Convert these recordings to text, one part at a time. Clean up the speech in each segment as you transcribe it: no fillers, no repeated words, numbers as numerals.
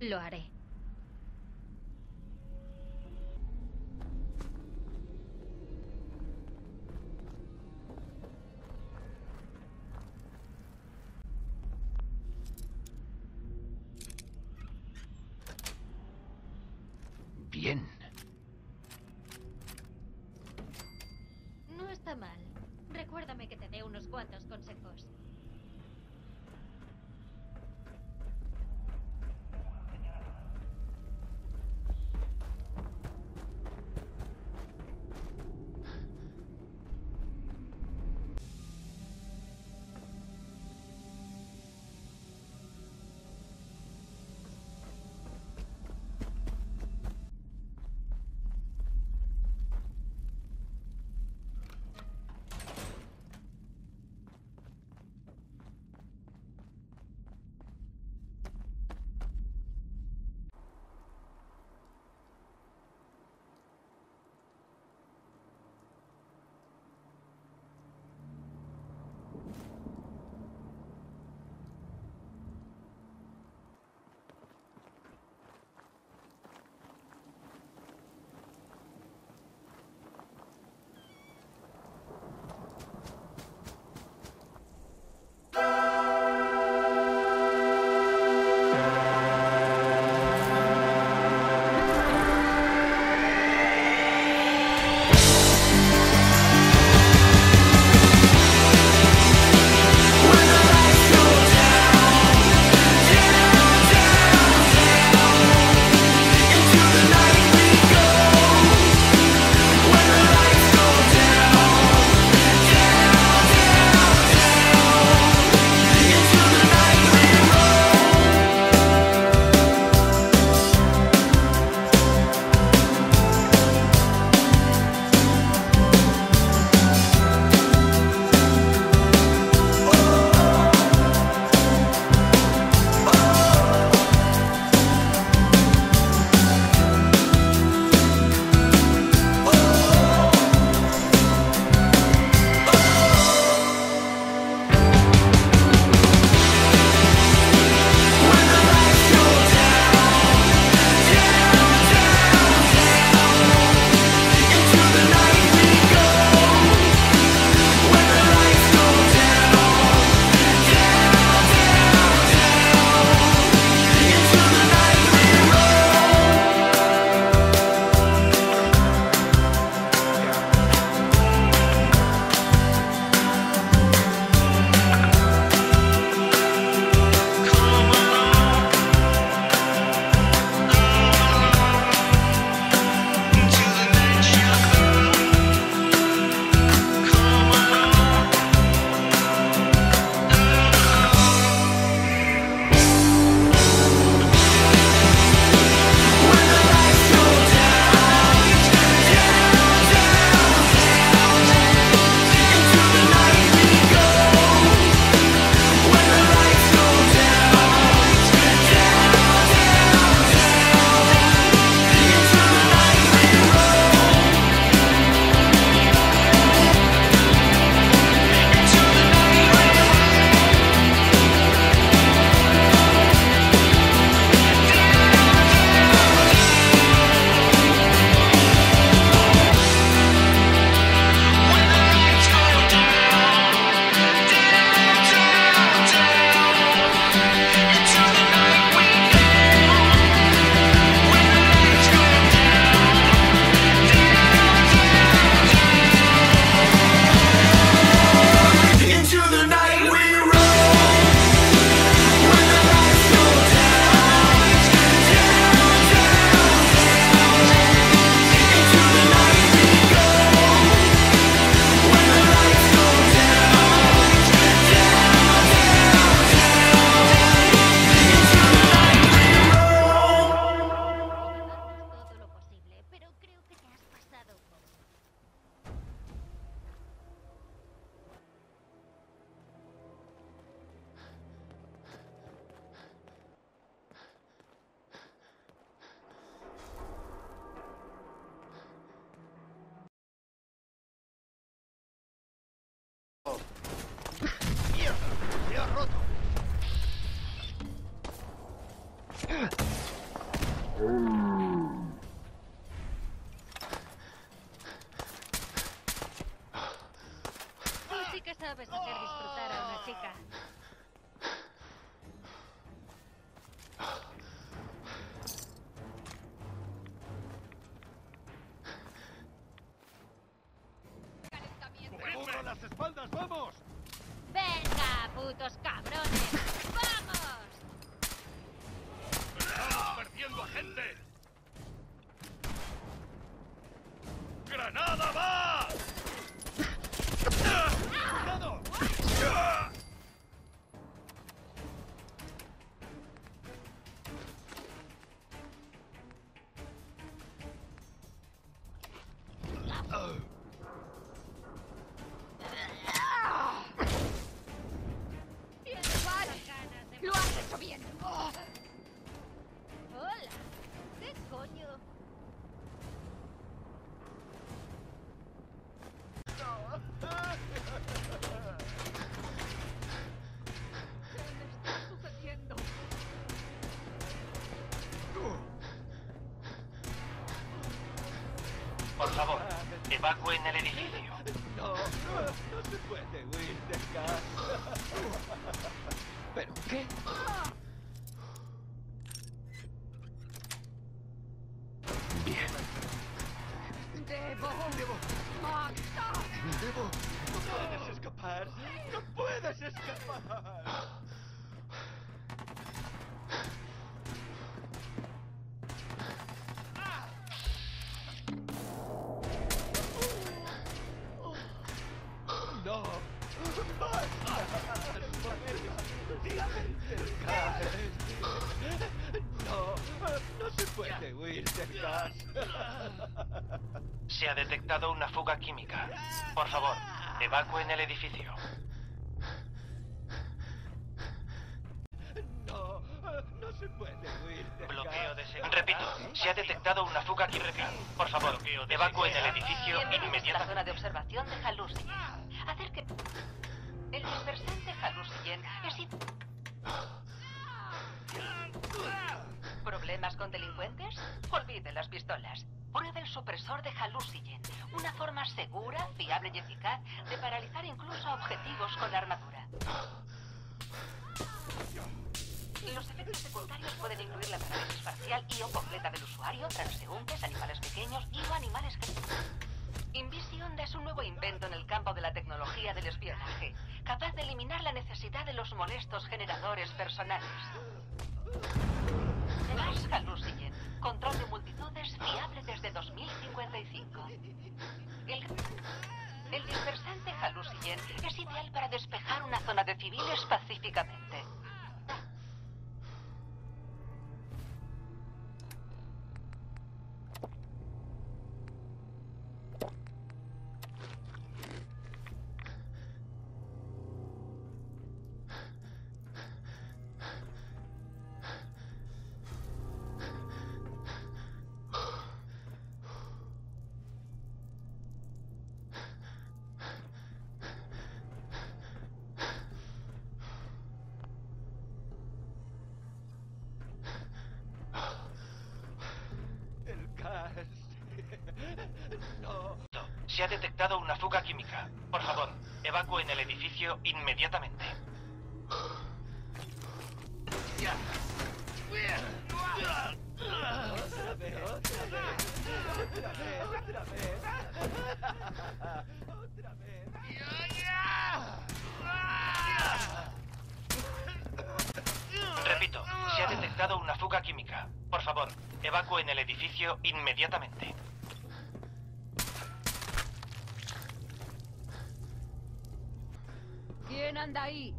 Lo haré. Bien. No está mal. Recuérdame que te dé unos cuantos consejos. acá. ¡Cubro las espaldas, vamos! ¡Venga, putos cabrones! ¡Vamos! ¡Estamos perdiendo a gente! ¡Granada va! ¡Cuidado! Bien, vale. Lo has hecho bien. Hola. ¿Qué coño? ¿Qué me está sucediendo? Por favor, evacúen el edificio. No, no se puede huir de casa. ¿Pero qué? Bien. Debo matar. No puedes escapar. No puedes escapar. No. ¡Basta! No, no se puede huir de casa. Se ha detectado una fuga química. Por favor, evacúen el edificio. No, no se puede huir de Bloqueo de casa. seguridad. Repito, se ha detectado una fuga química. Por favor, evacúen el edificio Bienvenidos a la inmediatamente. zona de observación de Hallucigen. Acerque. El dispersante Hallucigen es... ¿Problemas con delincuentes? Olvide las pistolas. Pruebe el supresor de Hallucigen. Una forma segura, fiable y eficaz de paralizar incluso a objetivos con armadura. Los efectos secundarios pueden incluir la parálisis parcial y o completa del usuario, transeúntes, animales pequeños y o animales que... Invision es un nuevo invento en el campo de la tecnología del espionaje, capaz de eliminar la necesidad de los molestos generadores personales. Gas Hallucigen, control de multitudes fiable desde 2055. El dispersante Hallucigen es ideal para despejar una zona de civiles pacíficamente. El gas. No. Se ha detectado una fuga química. Por favor, evacúen el edificio inmediatamente. Otra vez, otra vez. Otra vez. Otra vez. Repito, se ha detectado una fuga química. Por favor, evacúen el edificio inmediatamente. ¿Quién anda ahí?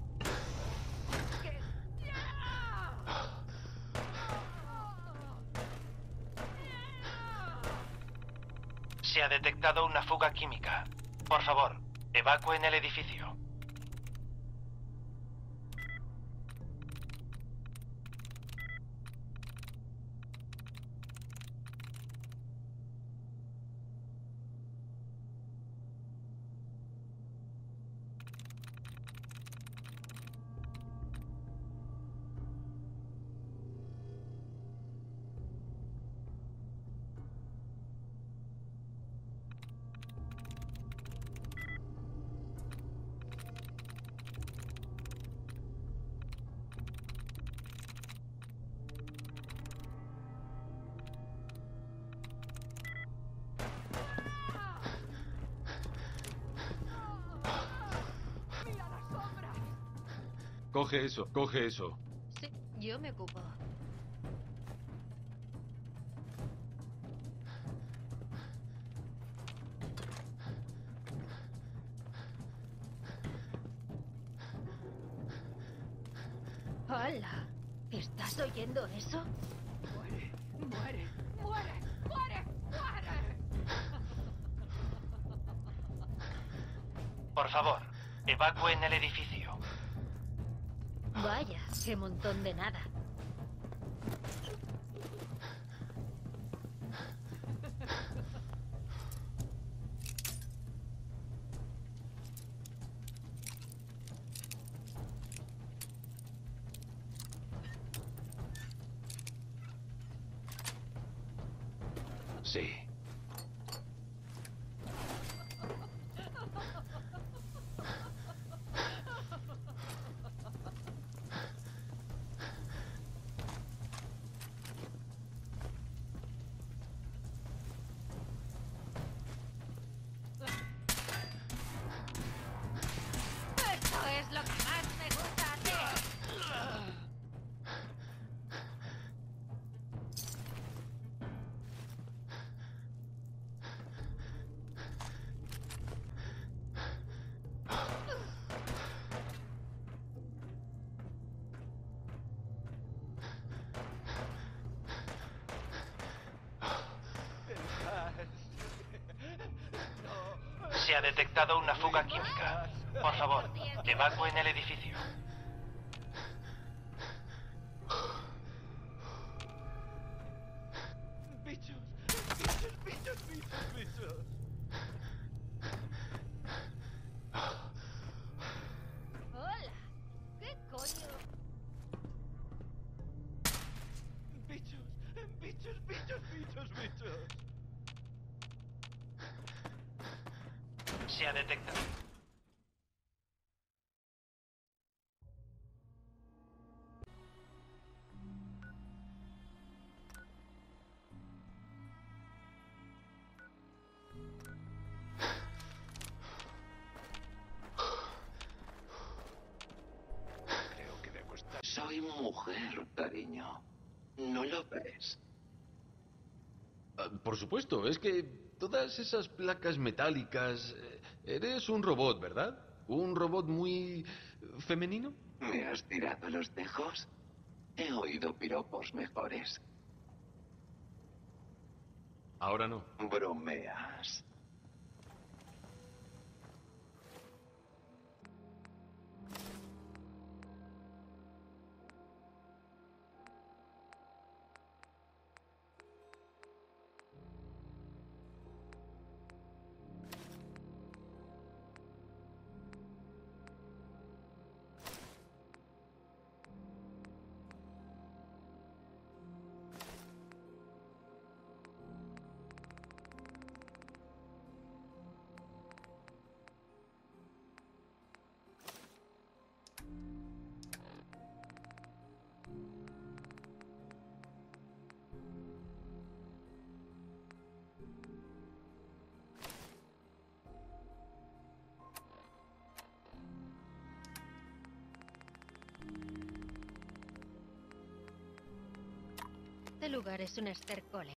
Se ha detectado una fuga química. Por favor, evacúen el edificio. Coge eso, coge eso. Sí, yo me ocupo. ¡Hala! ¿Estás oyendo eso? Muere, muere, muere, muere, muere. Por favor, evacúen el edificio. Vaya, qué montón de nada. Sí. Esto es lo que más me gusta hacer. El gas. No. Se ha detectado una fuga química. Por favor, evacúen el edificio. Bichos. Bichos, bichos, bichos, bichos. ¡Hola! ¿Qué coño? Bichos, bichos, bichos, bichos, bichos. Se ha detectado. Creo que debo estar. Soy mujer, cariño. ¿No lo ves? Por supuesto, es que todas esas placas metálicas... Eres un robot, ¿verdad? ¿Un robot muy femenino? ¿Me has tirado los tejos? He oído piropos mejores. Ahora no. Bromeas. Este lugar es un estercole.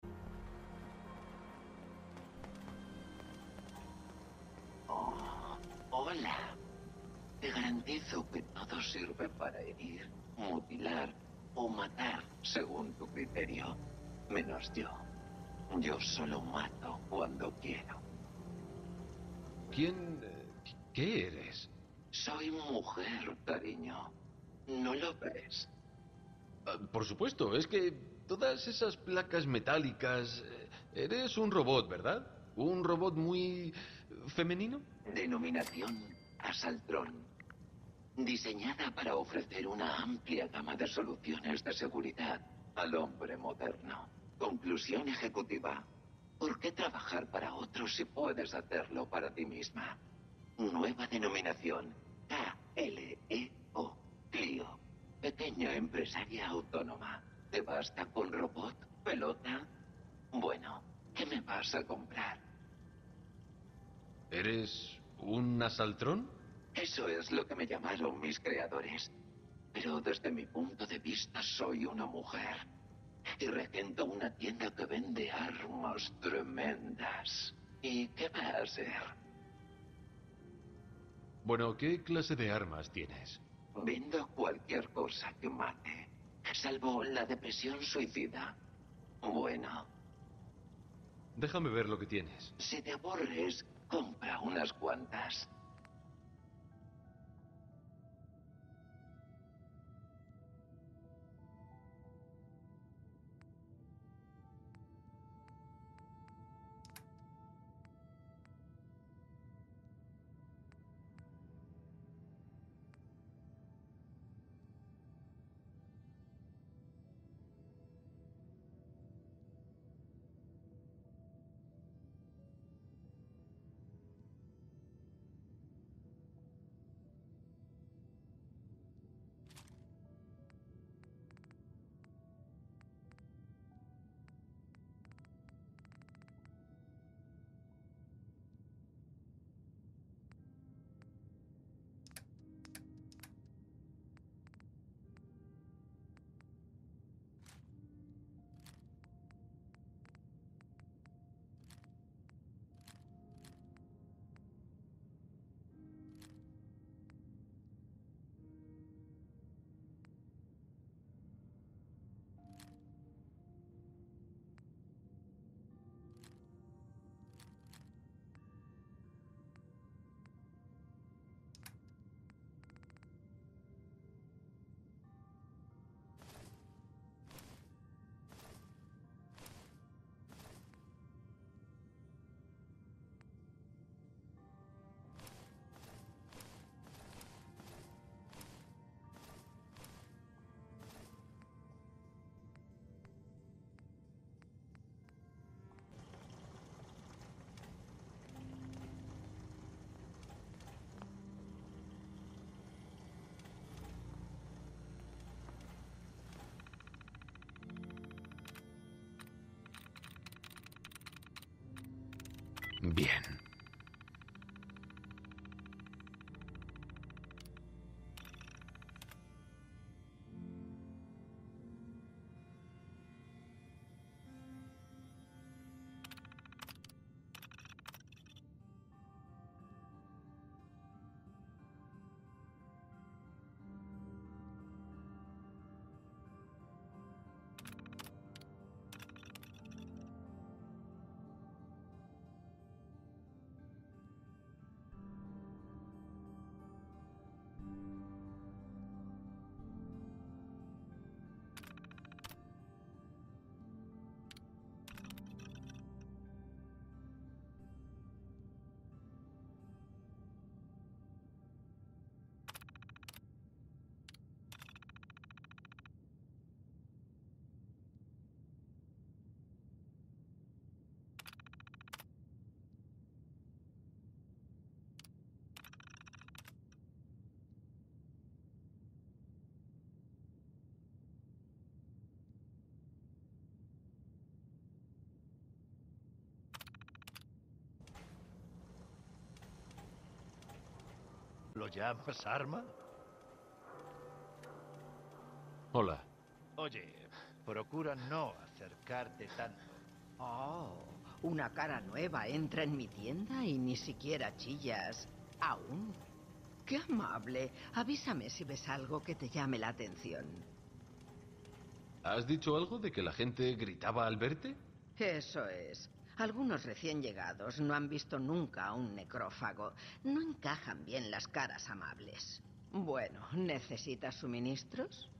Oh, hola. Te garantizo que todo sirve para herir, mutilar o matar según tu criterio. Menos yo. Yo solo mato cuando quiero. ¿Quién... ¿Qué eres? Soy mujer, cariño. ¿No lo ves? Por supuesto, es que todas esas placas metálicas... Eres un robot, ¿verdad? ¿Un robot muy femenino? Denominación Asaltrón. Diseñada para ofrecer una amplia gama de soluciones de seguridad al hombre moderno. Conclusión ejecutiva. ¿Por qué trabajar para otros si puedes hacerlo para ti misma? Nueva denominación. KLEO. Clio. Pequeña empresaria autónoma. ¿Te basta con robot? ¿Pelota? Bueno, ¿qué me vas a comprar? ¿Eres un asaltrón? Eso es lo que me llamaron mis creadores. Pero desde mi punto de vista soy una mujer. Y regento una tienda que vende armas tremendas. ¿Y qué va a hacer? Bueno, ¿qué clase de armas tienes? Vendo cualquier cosa que mate. Salvo la depresión suicida. Bueno, Déjame ver lo que tienes. si te aburres, compra unas cuantas. Bien. ¿Lo llamas arma? Hola. Oye, procura no acercarte tanto. Oh, una cara nueva entra en mi tienda y ni siquiera chillas. ¿Aún? ¡Qué amable! Avísame si ves algo que te llame la atención. ¿Has dicho algo de que la gente gritaba al verte? Eso es. Algunos recién llegados no han visto nunca a un necrófago. No encajan bien las caras amables. Bueno, ¿necesitas suministros?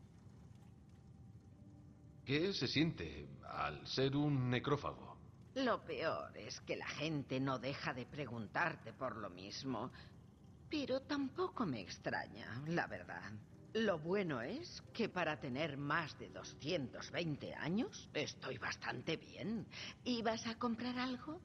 ¿Qué se siente al ser un necrófago? Lo peor es que la gente no deja de preguntarte por lo mismo. Pero tampoco me extraña, la verdad. Lo bueno es que para tener más de 220 años estoy bastante bien. ¿Ibas a comprar algo?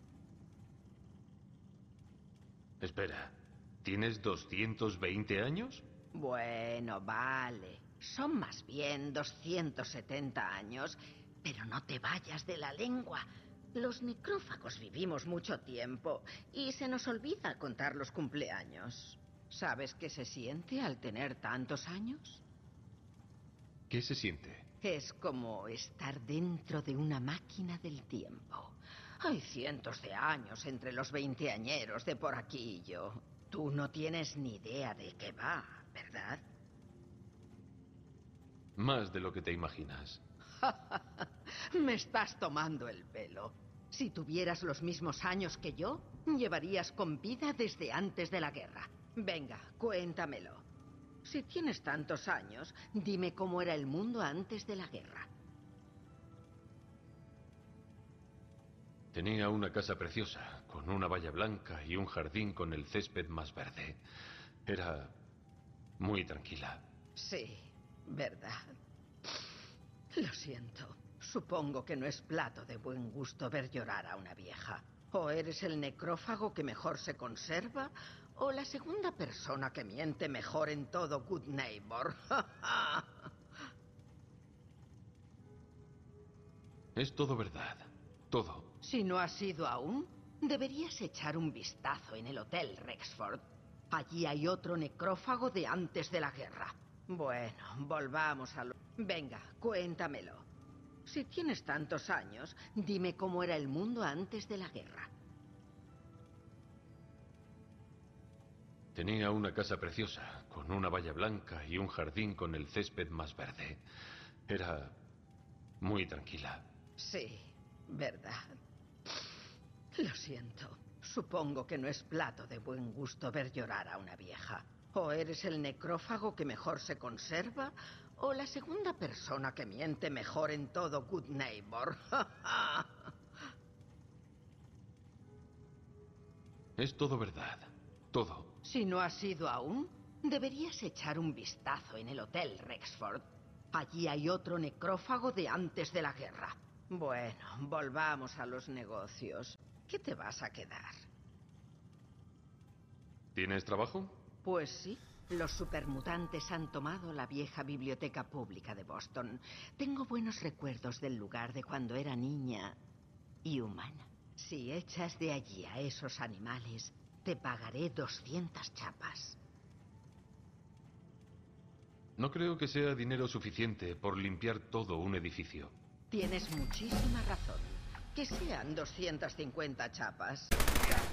Espera, ¿tienes 220 años? Bueno, vale. Son más bien 270 años. Pero no te vayas de la lengua. Los necrófagos vivimos mucho tiempo y se nos olvida contar los cumpleaños. ¿Sabes qué se siente al tener tantos años? ¿Qué se siente? Es como estar dentro de una máquina del tiempo. Hay cientos de años entre los veinteañeros de por aquí y yo. Tú no tienes ni idea de qué va, ¿verdad? Más de lo que te imaginas. Me estás tomando el pelo. Si tuvieras los mismos años que yo, llevarías con vida desde antes de la guerra. Venga, cuéntamelo. Si tienes tantos años, dime cómo era el mundo antes de la guerra. Tenía una casa preciosa, con una valla blanca y un jardín con el césped más verde. Era muy tranquila. Sí, verdad. Lo siento. Supongo que no es plato de buen gusto ver llorar a una vieja. O eres el necrófago que mejor se conserva, o la segunda persona que miente mejor en todo Good Neighbor. Es todo verdad. Todo. Si no has ido aún, deberías echar un vistazo en el Hotel Rexford. Allí hay otro necrófago de antes de la guerra. Bueno, volvamos a lo... Venga, cuéntamelo. Si tienes tantos años, dime cómo era el mundo antes de la guerra. Tenía una casa preciosa, con una valla blanca y un jardín con el césped más verde. Era muy tranquila. Sí, verdad. Lo siento. Supongo que no es plato de buen gusto ver llorar a una vieja. O eres el necrófago que mejor se conserva, o la segunda persona que miente mejor en todo Good Neighbor. Es todo verdad. Todo. Si no has ido aún, deberías echar un vistazo en el Hotel Rexford. Allí hay otro necrófago de antes de la guerra. Bueno, volvamos a los negocios. ¿Qué te vas a quedar? ¿Tienes trabajo? Pues sí. Los supermutantes han tomado la vieja biblioteca pública de Boston. Tengo buenos recuerdos del lugar de cuando era niña y humana. Si echas de allí a esos animales, te pagaré 200 chapas. No creo que sea dinero suficiente por limpiar todo un edificio. Tienes muchísima razón. Que sean 250 chapas.